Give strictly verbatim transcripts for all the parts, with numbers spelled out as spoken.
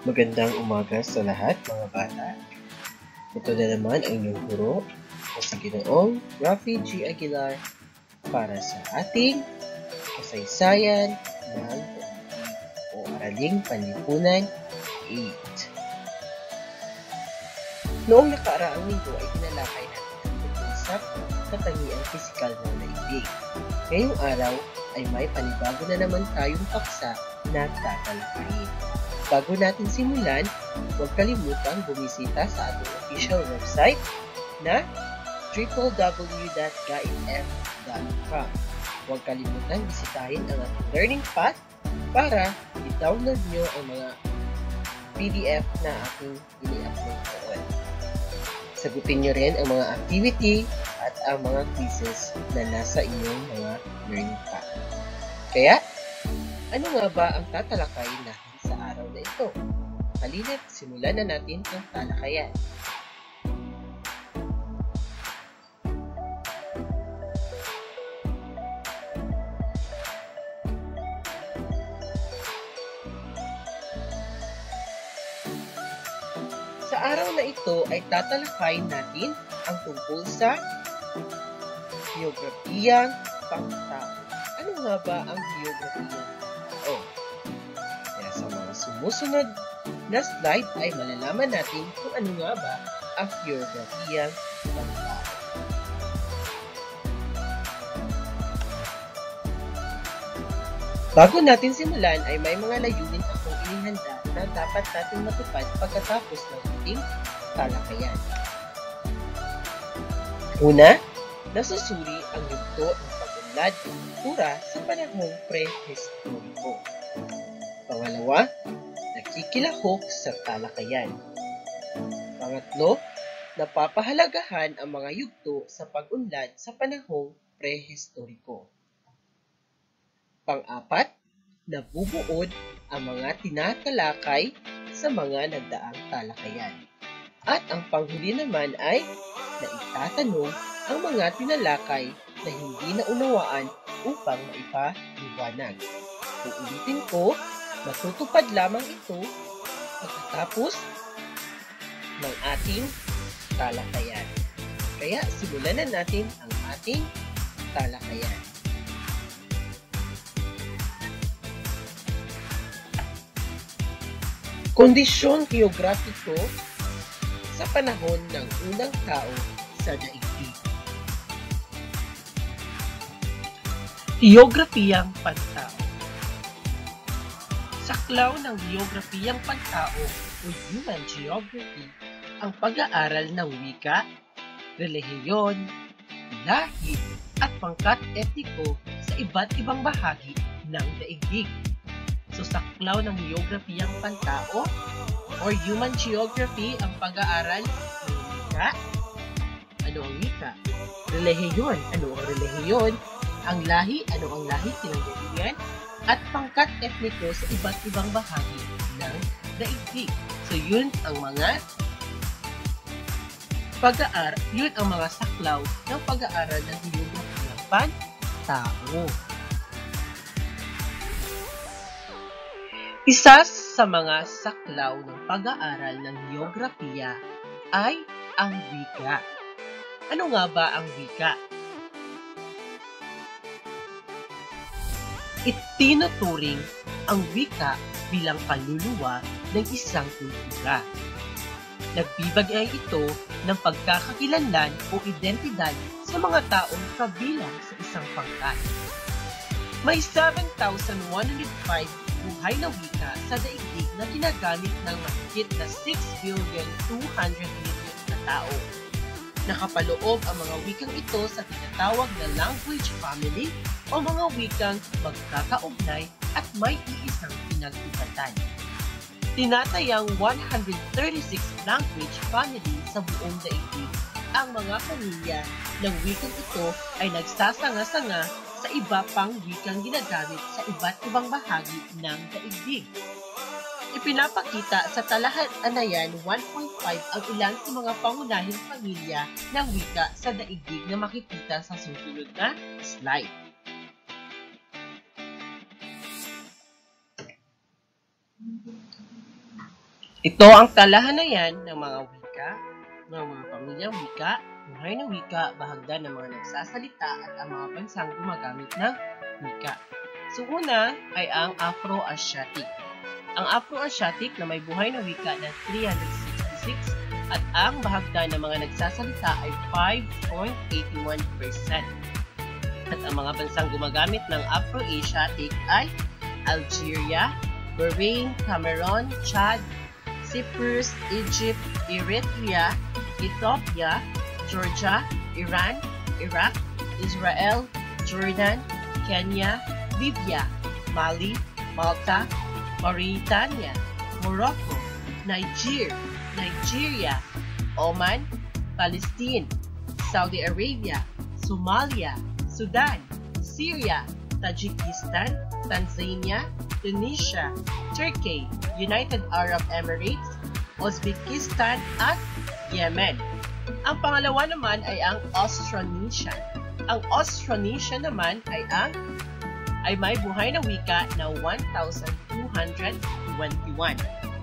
Magandang umaga sa lahat mga bata. Ito na naman ang inyong guro na si Ginoong Rafi G. Aguilar para sa ating kasaysayan ng o Araling Panlipunan eight. Noong nakaraang linggo ay tinalakay natin ang tungkol sa katangiang pisikal ng daigdig. Ngayong araw ay may panibago na naman tayong paksa na tatalakayin. Bago natin simulan, huwag kalimutang bumisita sa ating official website na w w w dot gaitf dot com. Huwag kalimutang bisitahin ang ating learning path para i-download nyo ang mga P D F na ating ini-upload doon. Sagutin nyo rin ang mga activity at ang mga quizzes na nasa inyong mga learning path. Kaya, ano nga ba ang tatalakayin natin sa araw na ito? Halina't simulan na natin ang talakayan. Sa araw na ito ay tatalakayin natin ang tungkol sa Heograpiyang Pantao. Ano nga ba ang Heograpiyang Pantao? Kaya sa mga sumusunod na slide ay malalaman natin kung ano nga ba ang Heograpiyang Pantao. Bago natin simulan ay may mga layunin akong inihanda na dapat natin matupad pagkatapos ng ating talakayan. Una, nasusuri ang yugto ng pag-unlad ng kultura sa panahong pre-historiko. Pangalawa, nakikilahok sa talakayan. Pangatlo, napapahalagahan ang mga yugto sa pag-unlad sa panahong prehistoriko. Pang-apat, nabubuod ang mga tinatalakay sa mga nagdaang talakayan. At ang panghuli naman ay naitatanong ang mga tinalakay na hindi naunawaan upang maipaliwanag. Uulitin ko, matutupad lamang ito pagkatapos ng ating talakayan. Kaya simulan na natin ang ating talakayan. Kondisyon geografiko sa panahon ng unang tao sa daigdig. Heograpiyang Pantao. Saklaw ng Heograpiyang Pantao o Human Geography ang pag-aaral ng wika, relihiyon, lahi at pangkat etniko sa iba't ibang bahagi ng daigdig. So, saklaw ng Heograpiyang Pantao or Human Geography ang pag-aaral ng wika. Ano ang wika? Relihiyon. Ano ang relihiyon? Ang lahi. Ano ang lahi? Tinanggalian. At pangkat etniko sa iba't ibang bahagi ng daigdig. So, yun ang mga pag-aaral, yun ang mga saklaw ng pag-aaral ng Heograpiyang Pantao. Isa sa mga saklaw ng pag-aaral ng heograpiya ay ang wika. Ano nga ba ang wika? Itinuturing ang wika bilang kaluluwa ng isang kultura. Nagbibigay ito ng pagkakakilanlan o identidad sa mga taong kabilang sa isang pangkat. May seven thousand one hundred five buhay na wika sa daigdig na ginagamit ng mahigit na six billion two hundred million na tao. Nakapaloob ang mga wikang ito sa tinatawag na language family o mga wikang magkakaugnay at may iisang pinag-ugatan. Tinatayang one hundred thirty-six language family sa buong daigdig. Ang mga pamilya ng wikang ito ay nagsasanga-sanga sa iba pang wikang ginagamit sa iba't ibang bahagi ng daigdig. Ipinapakita sa talahanayan one point five ang ilan sa mga pangunahing pamilya ng wika sa daigdig na makikita sa susunod na slide. Ito ang talahanayan ng mga wika, ng mga pamilyang wika, buhay na wika, bahagdan ng mga nagsasalita at ang mga bansang gumagamit ng wika. So una ay ang Afro-Asiatic. Ang Afro-Asiatic na may buhay na wika na three hundred sixty-six at ang bahagdan ng mga nagsasalita ay five point eight one percent. At ang mga bansang gumagamit ng Afro-Asiatic ay Algeria, Bahrain, Cameroon, Chad, Cyprus, Egypt, Eritrea, Ethiopia, Georgia, Iran, Iraq, Israel, Jordan, Kenya, Libya, Mali, Malta, Mauritania, Morocco, Niger, Nigeria, Oman, Palestine, Saudi Arabia, Somalia, Sudan, Syria, Tajikistan, Tanzania, Tunisia, Turkey, United Arab Emirates, Uzbekistan at Yemen. Ang pangalawa naman ay ang Austronesian. Ang Austronesian naman ay ang ay may buhay na wika na one thousand two hundred twenty-one.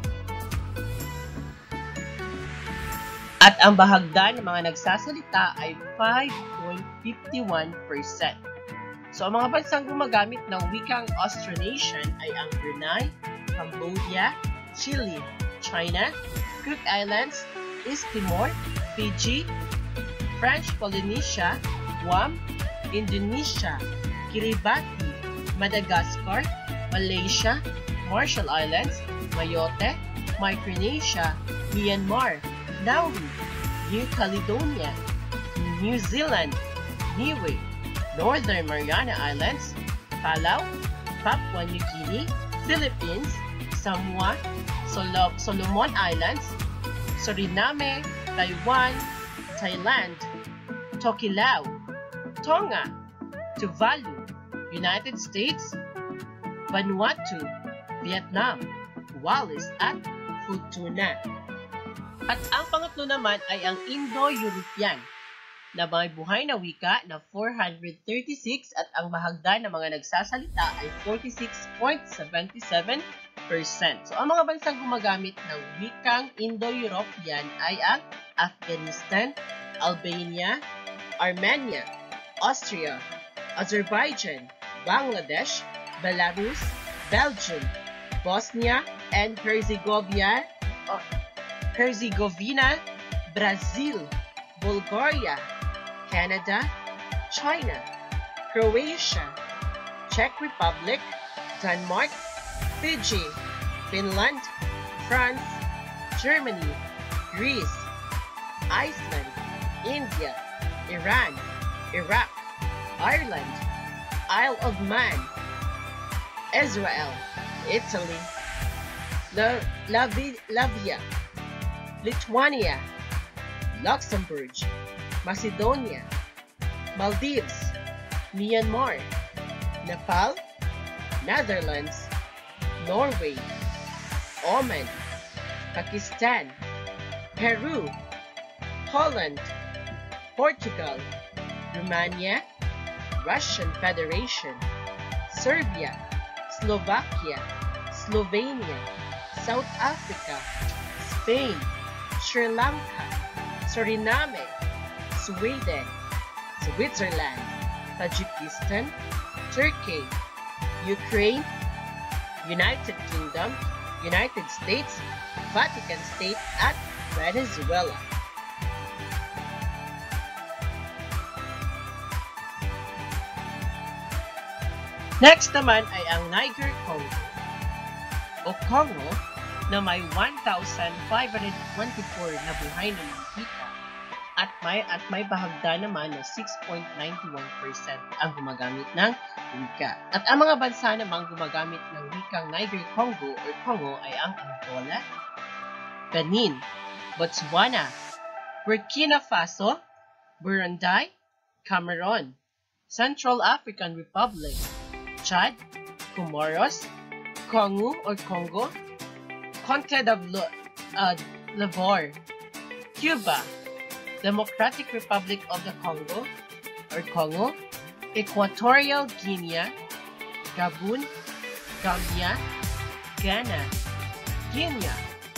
At ang bahagdan ng mga nagsasalita ay five point five one percent. So, ang mga bansang gumagamit ng wikang Austronesian ay ang Brunei, Cambodia, Chile, China, Cook Islands, East Timor, Fiji, French Polynesia, Guam, Indonesia, Kiribati, Madagascar, Malaysia, Marshall Islands, Mayotte, Micronesia, Myanmar, Nauru, New Caledonia, New Zealand, Niue, Northern Mariana Islands, Palau, Papua New Guinea, Philippines, Samoa, Sol- Solomon Islands, Suriname, Taiwan, Thailand, Tokelau, Tonga, Tuvalu, United States, Vanuatu, Vietnam, Wallis at Futuna. At ang pangatlo naman ay ang Indo-European na may buhay na wika na four hundred thirty-six at ang bahagdan ng mga nagsasalita ay forty-six point seven seven percent. So, ang mga bansang gumagamit ng wikang Indo-European ay ang Afghanistan, Albania, Armenia, Austria, Azerbaijan, Bangladesh, Belarus, Belgium, Bosnia and Herzegovina, uh, Herzegovina, Brazil, Bulgaria, Canada, China, Croatia, Czech Republic, Denmark, Fiji, Finland, France, Germany, Greece, Iceland, India, Iran, Iraq, Ireland, Isle of Man, Israel, Italy, La- Lavi- Latvia, Lithuania, Luxembourg, Macedonia, Maldives, Myanmar, Nepal, Netherlands, Norway, Oman, Pakistan, Peru, Holland, Portugal, Romania, Russian Federation, Serbia, Slovakia, Slovenia, South Africa, Spain, Sri Lanka, Suriname, Sweden, Switzerland, Tajikistan, Turkey, Ukraine, United Kingdom, United States, Vatican State at Venezuela. Next naman ay ang Niger Congo o Congo na may one thousand five hundred twenty-four na buhay na mga wika at may at may bahagda naman na six point nine one percent ang gumagamit ng wika. At ang mga bansa namang gumagamit ng wikang Niger Congo o Congo ay ang Angola, Benin, Botswana, Burkina Faso, Burundi, Cameroon, Central African Republic, Chad, Comoros, Congo or Congo, Conte d'Ivoire, uh, Cuba, Democratic Republic of the Congo or Congo, Equatorial Guinea, Gabon, Gambia, Ghana, Guinea,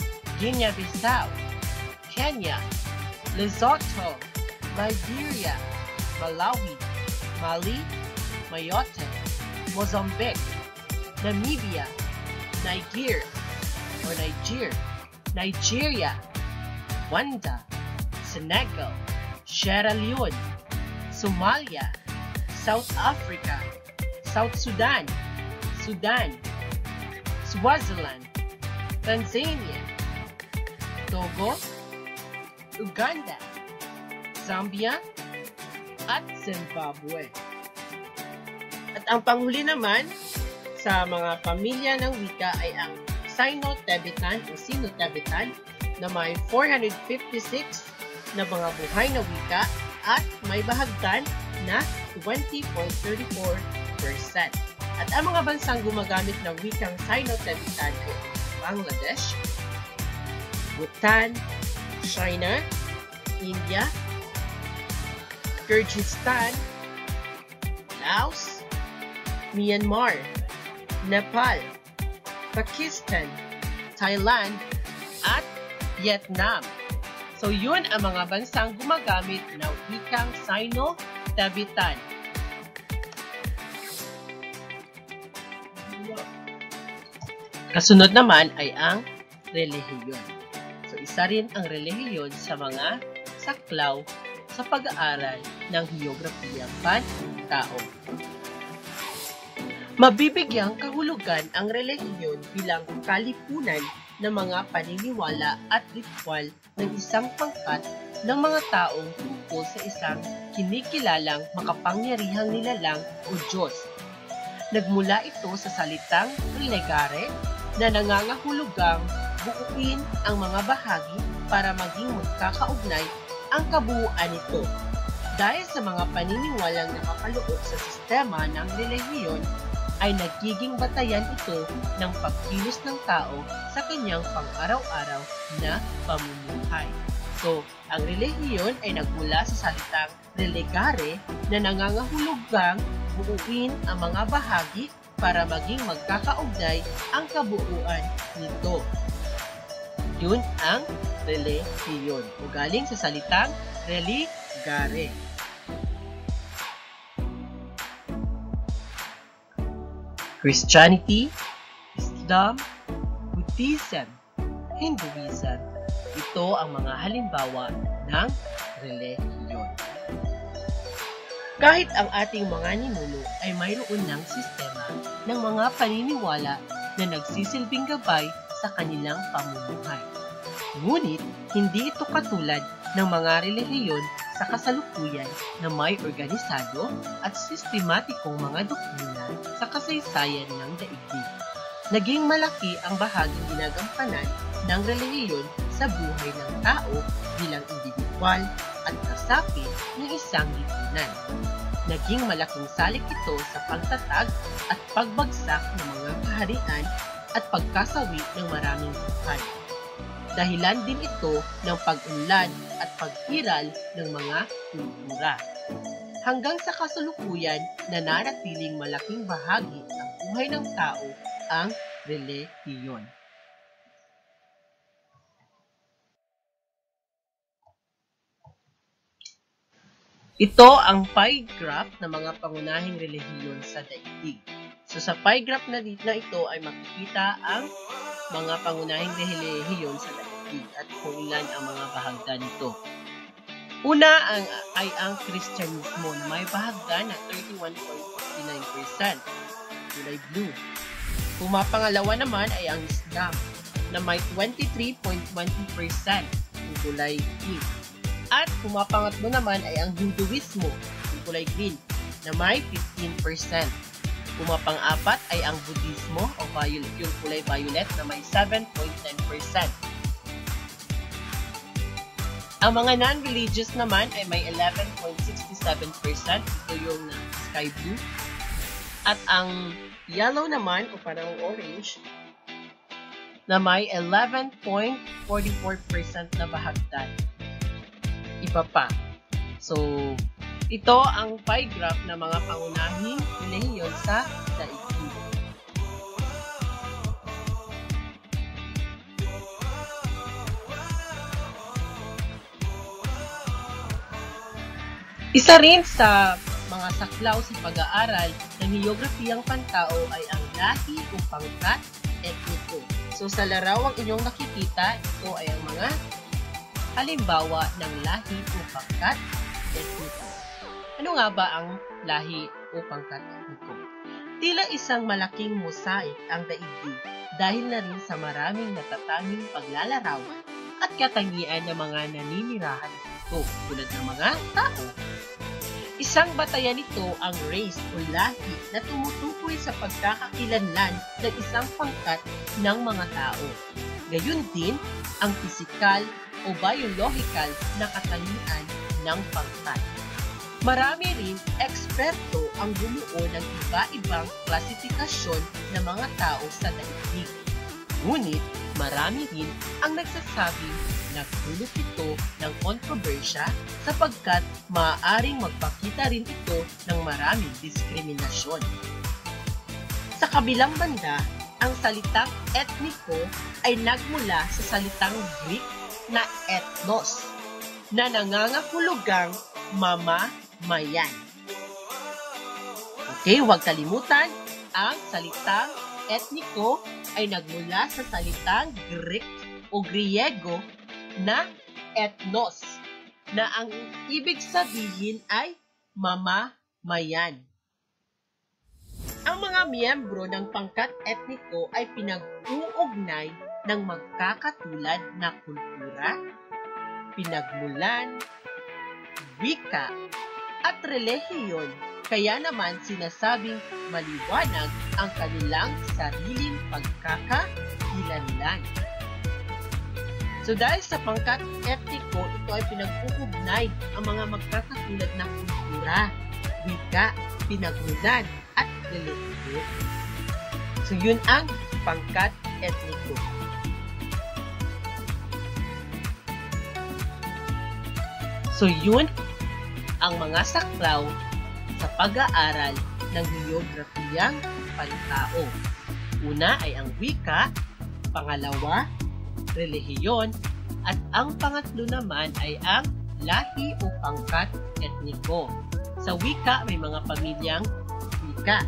Guinea-Bissau, Kenya, Lesotho, Liberia, Malawi, Mali, Mayotte, Mozambique, Namibia, Niger or Niger, Nigeria, Rwanda, Senegal, Sierra Leone, Somalia, South Africa, South Sudan, Sudan, Swaziland, Tanzania, Togo, Uganda, Zambia, at Zimbabwe. At ang panghuli naman sa mga pamilya ng wika ay ang Sino-Tibetan o Sino-Tibetan na may four hundred fifty-six na mga buhay na wika at may bahagdan na twenty point three four percent. At ang mga bansang gumagamit ng wikang Sino-Tibetan ay Bangladesh, Bhutan, China, India, Kyrgyzstan, Laos, Myanmar, Nepal, Pakistan, Thailand, at Vietnam. So yun ang mga bansang gumagamit ng wikang Sino-Tibetan. Kasunod naman ay ang relihiyon. So isa rin ang relihiyon sa mga saklaw sa pag-aaral ng Heograpiyang Pantao. Mabibigyang kahulugan ang relihiyon bilang kalipunan ng mga paniniwala at ritual ng isang pangkat ng mga taong tungkol sa isang kinikilalang makapangyarihang nilalang o Diyos. Nagmula ito sa salitang relegare na nangangahulugang buuin ang mga bahagi para maging magkakaugnay ang kabuuan nito. Dahil sa mga paniniwalang nakapaloob sa sistema ng relihiyon, ay nagiging batayan ito ng pagkilos ng tao sa kanyang pang-araw-araw na pamumuhay. So, ang relihiyon ay nagmula sa salitang relegare na nangangahulugang buuin ang mga bahagi para maging magkakaugnay ang kabuuan nito. Yun ang relihiyon o galing sa salitang religare. Christianity, Islam, Buddhism, Hinduism. Ito ang mga halimbawa ng relihiyon. Kahit ang ating mga ninuno ay mayroon ng sistema ng mga paniniwala na nagsisilbing gabay sa kanilang pamumuhay. Ngunit, hindi ito katulad ng mga relihiyon sa kasalukuyan na may organisado at sistematikong mga doktrina sa kasaysayan ng daigdig. Naging malaki ang bahaging ginagampanan ng relihiyon sa buhay ng tao bilang individual at kasapi ng isang lipunan. Naging malaking salik ito sa pagtatag at pagbagsak ng mga kaharian at pagkasawi ng maraming buhay. Dahilan din ito ng pag-unlad at pag-iral ng mga kultura. Hanggang sa kasalukuyan, nananatiling malaking bahagi ng buhay ng tao ang relihiyon. Ito ang pie graph ng mga pangunahing relihiyon sa daigdig. So sa pie graph na dito na ito ay makikita ang mga pangunahing relihiyon sa daigdig at kung ilan ang mga bahagdan nito. Una ang, ay ang Kristyanismo na may bahagdan na thirty-one point five nine percent, kulay blue. Pumapangalawa naman ay ang Islam na may twenty-three point one two percent, kulay pink. At pumapangatlo naman ay ang Hinduismo, yung kulay green, na may fifteen percent. Pumapang-apat ay ang Buddhismo o violet, yung kulay violet na may seven point nine percent. Ang mga non-religious naman ay may eleven point six seven percent, ito yung uh, sky blue. At ang yellow naman o parang orange na may eleven point four four percent na bahagdan. Iba pa. So, ito ang pie graph ng mga pangunahing relihiyon sa daigdig. Isa rin sa mga saklaw sa pag-aaral ng Heograpiyang Pantao ay ang lahi o pangkat etniko. So sa larawang inyong nakikita, ito ay ang mga halimbawa ng lahi o pangkat etniko. Ano nga ba ang lahi o pangkat etniko? Tila isang malaking mosaik ang daigdig dahil na rin sa maraming natatanging paglalarawan at katangian ng mga naninirahan dito tulad ng mga tao. Isang batayan nito ang race o lahi na tumutukoy sa pagkakakilanlan ng isang pangkat ng mga tao. Gayon din ang pisikal o biological na katangian ng pangkat. Marami rin eksperto ang bumuo ng iba-ibang klasifikasyon ng mga tao sa daigdig. Ngunit marami rin ang nagsasabing nagdulot ito ng kontrobersya sapagkat maaaring magpakita rin ito ng maraming diskriminasyon. Sa kabilang banda, ang salitang etniko ay nagmula sa salitang Greek na ethnos na nangangahulugang mamamayan. Okay, huwag kalimutan, ang salitang etniko ay nagmula sa salitang Greek o Griego na ethnos, na ang ibig sabihin ay mamamayan. Ang mga miyembro ng pangkat etniko ay pinag-uugnay ng magkakatulad na kultura, pinagmulan, wika, at relihiyon, kaya naman sinasabing maliwanag ang kanilang sariling pagkakakilanlan. So dahil sa pangkat etniko, ito ay pinag-uugnay ang mga magkakatulad na kultura, wika, pinagmulan, at relihiyon. So yun ang pangkat etniko. So yun ang mga saklaw sa pag-aaral ng Heograpiyang Pantao. Una ay ang wika, pangalawa, relihiyon, at ang pangatlo naman ay ang lahi o pangkat etniko. Sa wika, may mga pamilyang wika.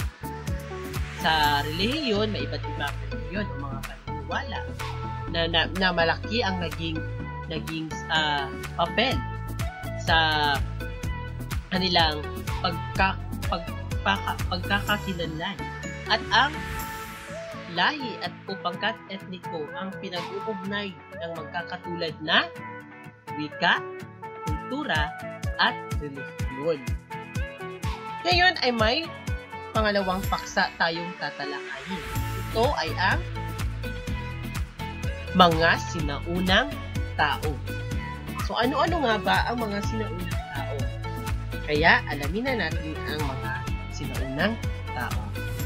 Sa relihiyon, may iba't ibang relihiyon o mga paniniwala na, na, na malaki ang naging, naging uh, papel sa kanilang pagka, pagpaka, pagkakakilanlan. At ang lahi at o pangkat etniko ang pinag-uugnay ng magkakatulad na wika, kultura, at relihiyon. Ngayon ay may pangalawang paksa tayong tatalakayin. Ito ay ang mga sinaunang tao. So ano-ano nga ba ang mga sinaunang tao? Kaya alamin na natin ang mga sinaunang tao.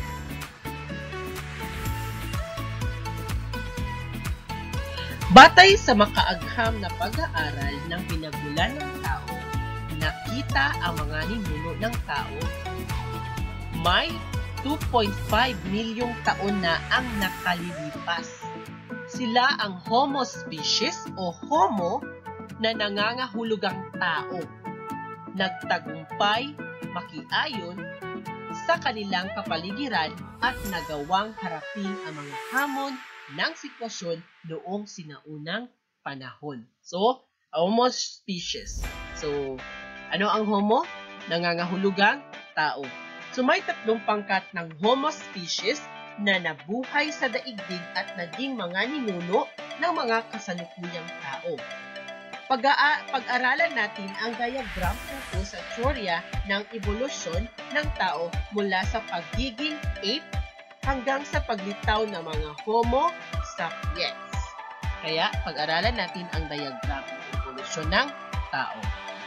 Batay sa makaagham na pag-aaral ng pinagmulan ng tao, nakita ang mga ninuno ng tao may two point five milyong taon na ang nakalilipas. Sila ang Homo species o Homo na nangangahulugang tao. Nagtagumpay, makiayon sa kanilang kapaligiran at nagawang harapin ang mga hamon ng sitwasyon noong sinaunang panahon. So, Homo species. So, ano ang Homo? Nangangahulugang tao. So, may tatlong pangkat ng Homo species na nabuhay sa daigdig at naging mga ninuno ng mga kasalukuyang tao. Pag-aaralan natin ang diagram tungkol sa teorya ng evolusyon ng tao mula sa pagiging ape hanggang sa paglitaw ng mga Homo sapiens. Kaya, pag-aralan natin ang diagram ng evolusyon ng tao.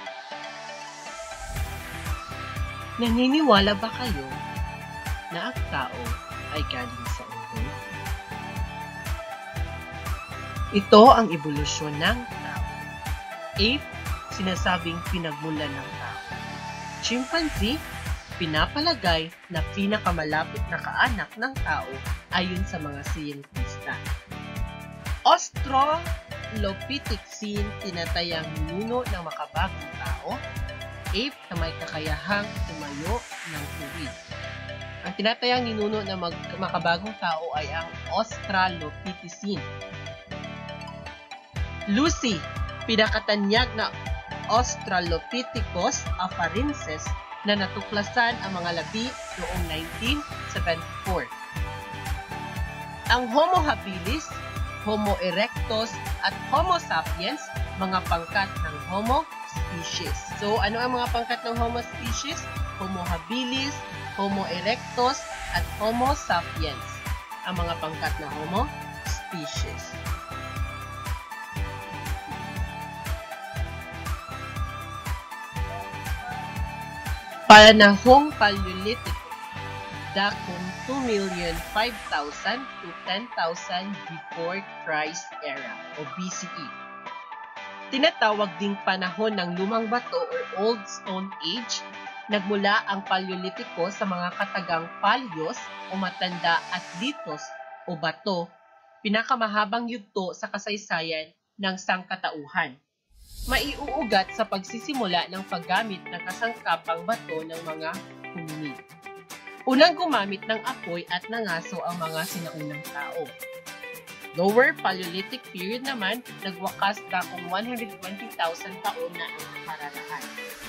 Naniniwala ba kayo na ang tao ay galing sa unggoy? Ito ang evolusyon ng tao. Ape, sinasabing pinagmulan ng tao. Chimpanzee, pinapalagay na pinakamalapit na kaanak ng tao ayon sa mga siyentista. Australopithecine, tinatayang ninuno ng makabagong tao. ape na may kakayahang tumayo ng tuwid. Ang tinatayang ninuno ng mag makabagong tao ay ang Australopithecine. Lucy, pinakatanyag na Australopithecus afarensis na natuklasan ang mga labi noong nineteen seventy-four. Ang Homo habilis, Homo erectus at Homo sapiens, mga pangkat ng Homo species. So, ano ang mga pangkat ng Homo species? Homo habilis, Homo erectus at Homo sapiens, ang mga pangkat ng Homo species. Panahong Paleolitiko, dakong two million five thousand to ten thousand before Christ era o B C E. Tinatawag ding panahon ng lumang bato o Old Stone Age. Nagmula ang Paleolitiko sa mga katagang Paleos o matanda at Litos o bato, pinakamahabang yugto sa kasaysayan ng sangkatauhan. Maiuugat sa pagsisimula ng paggamit ng kasangkapang bato ng mga hominid. Unang gumamit ng apoy at ng aso ang mga sinaunang tao. Lower Paleolithic period naman, nagwakas dakong one hundred twenty thousand taon na ang nakararaan.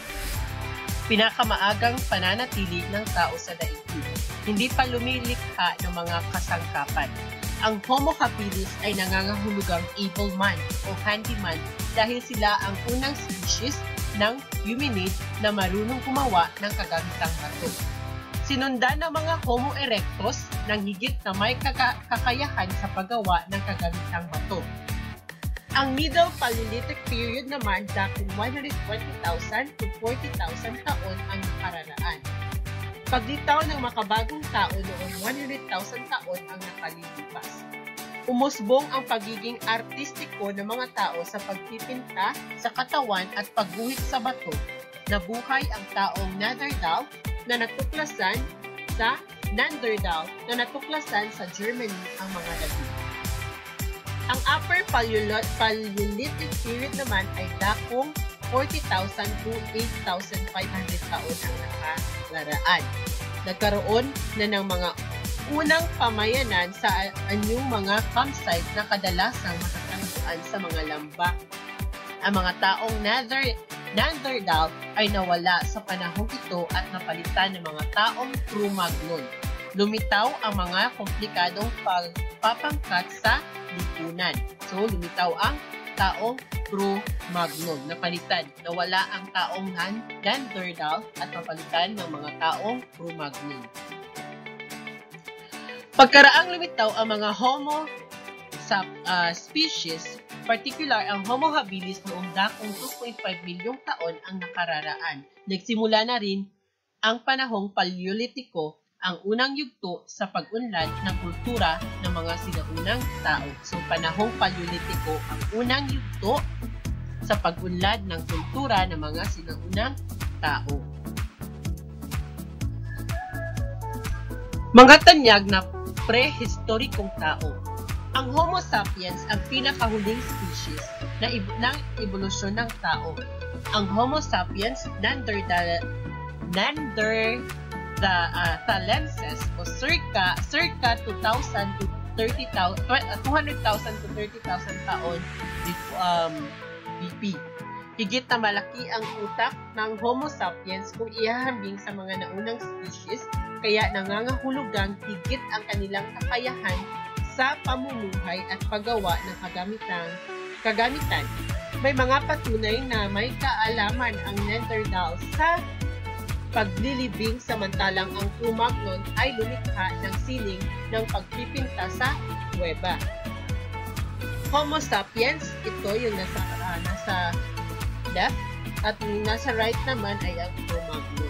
Pinakamaagang pananatili ng tao sa daigdig. Hindi pa lumilikha ng mga kasangkapan. Ang Homo habilis ay nangangahulugang able man o handyman dahil sila ang unang species ng hominid na marunong gumawa ng kagamitang bato. Sinundan ng mga Homo erectus ng higit na may kaka kakayahan sa paggawa ng kagamitang bato. Ang Middle Paleolithic period naman dakong one hundred twenty thousand to forty thousand taon ang nakararaan. Paglitaw ng makabagong tao noong one hundred thousand taon ang nakalilipas. Umusbong ang pagiging artistiko ng mga tao sa pagpipinta sa katawan at pagguhit sa bato. Nabuhay ang taong Neanderthal na natuklasan sa Neanderthal na natuklasan sa Germany ang mga labi. Ang Upper Paleolithic period naman ay dakong forty thousand to eight thousand five hundred taon ang nakalaraan. Nagkaroon na ng mga unang pamayanan sa anyong mga campsite na kadalasang matatagpuan sa mga lambak. Ang mga taong Neanderthal ay nawala sa panahong ito at napalitan ng mga taong Cro-Magnon. Lumitaw ang mga komplikadong pagpapangkat sa lipunan. So, lumitaw ang taong Cro-Magnon. Napalitan, nawala ang taong Neanderthal at napalitan ng mga taong Cro-Magnon. Pagkaraang lumitaw ang mga Homo sa uh, species, particular ang Homo habilis noong dakong two point five milyong taon ang nakararaan. Nagsimula na rin ang panahong Paleolitiko, ang unang yugto sa pag-unlad ng kultura ng mga sinaunang tao. So, panahong Paleolitiko ang unang yugto sa pag-unlad ng kultura ng mga sinaunang tao. Mga tanyag na prehistorikong tao. Ang Homo sapiens ang pinakahuling species na ng ebolusyon ng tao. Ang Homo sapiens Neanderthal Neanderthalensis o circa circa two hundred thousand to thirty thousand taon um, B P. Higit na malaki ang utak ng Homo sapiens kung ihahambing sa mga naunang species, kaya nangangahulugang higit ang kanilang kakayahan sa pamumuhay at paggawa ng kagamitan. kagamitan. May mga patunay na may kaalaman ang Neanderthal sa paglilibing, samantalang ang Cro-Magnon ay lumikha ng sining ng pagpipinta sa kuweba. Homo sapiens, ito yung nasa, uh, nasa left, at yung nasa right naman ay ang Cro-Magnon.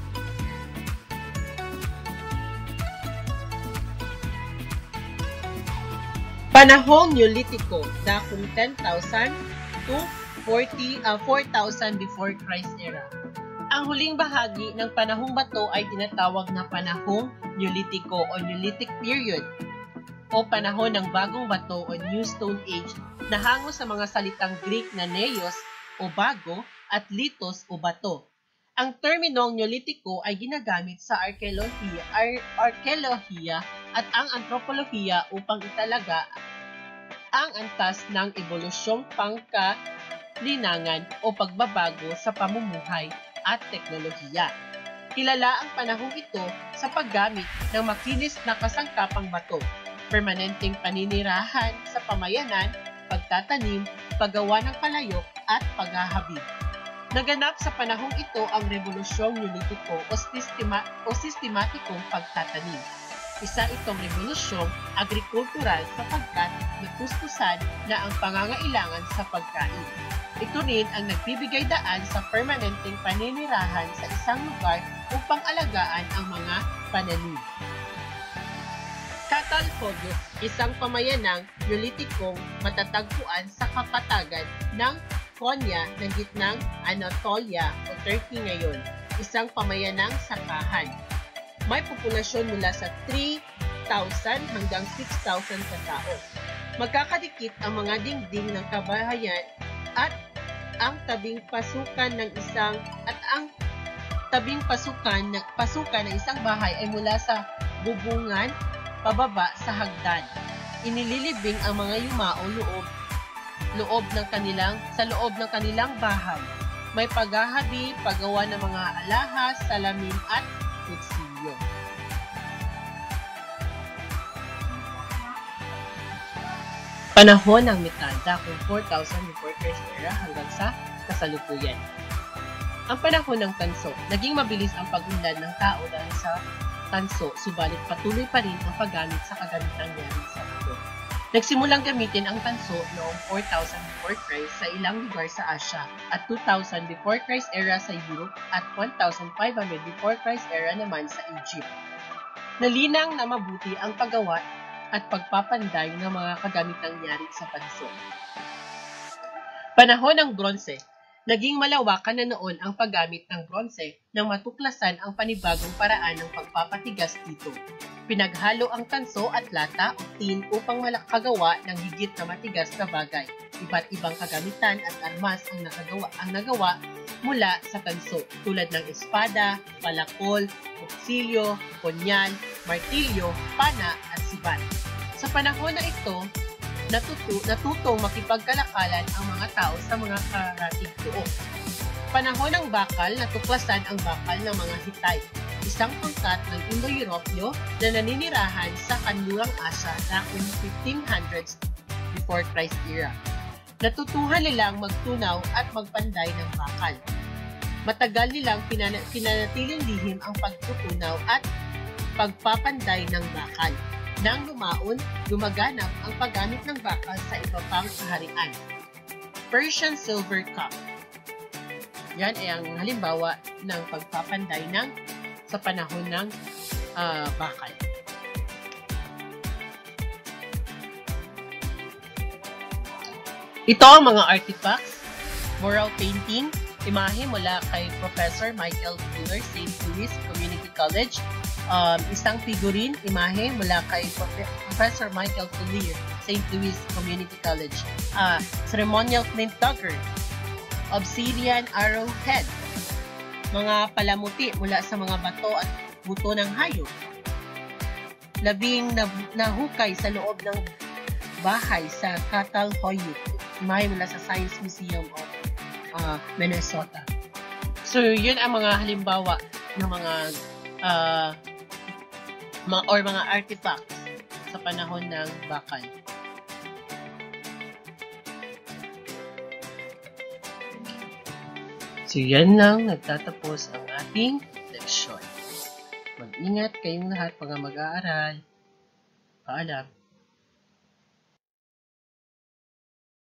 Panahong Neolitiko, dakong ten thousand to forty, uh, four thousand before Christ era. Ang huling bahagi ng panahong bato ay tinatawag na panahong Neolitiko o Neolithic period o panahon ng bagong bato o New Stone Age na hango sa mga salitang Greek na neos o bago at litos o bato. Ang terminong Neolitiko ay ginagamit sa arkeolohiya, ar arkeolohiya at ang antropolohiya upang italaga ang antas ng ebolusyong pangkalinangan o pagbabago sa pamumuhay at teknolohiya. Kilala ang panahong ito sa paggamit ng makinis na kasangkapang bato, permanenteng paninirahan sa pamayanan, pagtatanim, paggawa ng palayok at paghahabig. Naganap sa panahong ito ang Rebolusyong Neolitiko o, sistema, o sistematikong pagtatanim. Isa itong revolusyong agrikultural sapagkat natustusan na ang pangangailangan sa pagkain. Ito rin ang nagbibigay daan sa permanenteng paninirahan sa isang lugar upang alagaan ang mga pananim. Catalhoyuk, isang pamayanang Neolitikong matatagpuan sa kapatagan ng Konya ng gitnang Anatolia o Turkey ngayon, isang pamayanang sakahan. May populasyon mula sa three thousand hanggang six thousand katao. Magkakadikit ang mga dingding ng kabahayan at ang tabing pasukan ng isang at ang tabing pasukan ng pasukan ng isang bahay ay mula sa bubungan pababa sa hagdan. Inililibing ang mga yumao loob loob ng kanilang sa loob ng kanilang bahay. May paghahabi, paggawa ng mga alahas, salamin at kutsilyo. Panahon ng Metalda kung four thousand before Christ era hanggang sa kasalukuyan. Ang panahon ng tanso, naging mabilis ang pag-unlad ng tao dahil sa tanso, subalit patuloy pa rin ang paggamit sa kagamitang yari sa ito. Nagsimulang gamitin ang tanso noong four thousand before Christ sa ilang lugar sa Asia at two thousand before Christ era sa Europe at one thousand five hundred before Christ era naman sa Egypt. Nalinang na mabuti ang paggawa at pagpapanday ng mga kagamitang yari sa tanso. Panahon ng bronze. Naging malawakan na noon ang paggamit ng bronze nang matuklasan ang panibagong paraan ng pagpapatigas dito. Pinaghalo ang tanso at lata o tin upang malakagawa ng higit na matigas na bagay. Iba't ibang kagamitan at armas ang nagawa, ang nagawa mula sa tanso tulad ng espada, palakol, kutsilyo, punyal, martilyo, pana at sibat. Sa panahon na ito, Natuto, natutong makipagkalakalan ang mga tao sa mga karatig tuo. Panahon ng bakal, natuklasan ang bakal ng mga Hittite, isang pangkat ng Indo-Europeo na naninirahan sa kanlurang Asia noong fifteen hundreds before Christ era. Natutuhan nilang magtunaw at magpanday ng bakal. Matagal nilang pinana- pinanatiling lihim ang pagtutunaw at pagpapanday ng bakal. Nang lumaon, gumaganap ang paggamit ng bakal sa iba pang kaharian. Persian Silver Cup. Yan ay ang halimbawa ng pagpapanday ng sa panahon ng uh, bakal. Ito ang mga artifacts, mural painting, imahe mula kay Professor Michael Fuller, Saint Louis Community College. Um, isang figurine, imahe mula kay Professor Michael Fuller, Saint Louis Community College. Uh, ceremonial flint dagger, obsidian arrowhead, mga palamuti mula sa mga bato at buto ng hayop, labing nahukay sa loob ng bahay sa Catalhoyuk, imahe mula sa Science Museum of uh, Minnesota. So, yun ang mga halimbawa ng mga uh, mga, or mga artifacts sa panahon ng bakal. So, yan lang nagtatapos ang ating leksyon. Mag-ingat kayong lahat mga mag-aaral. Paalam.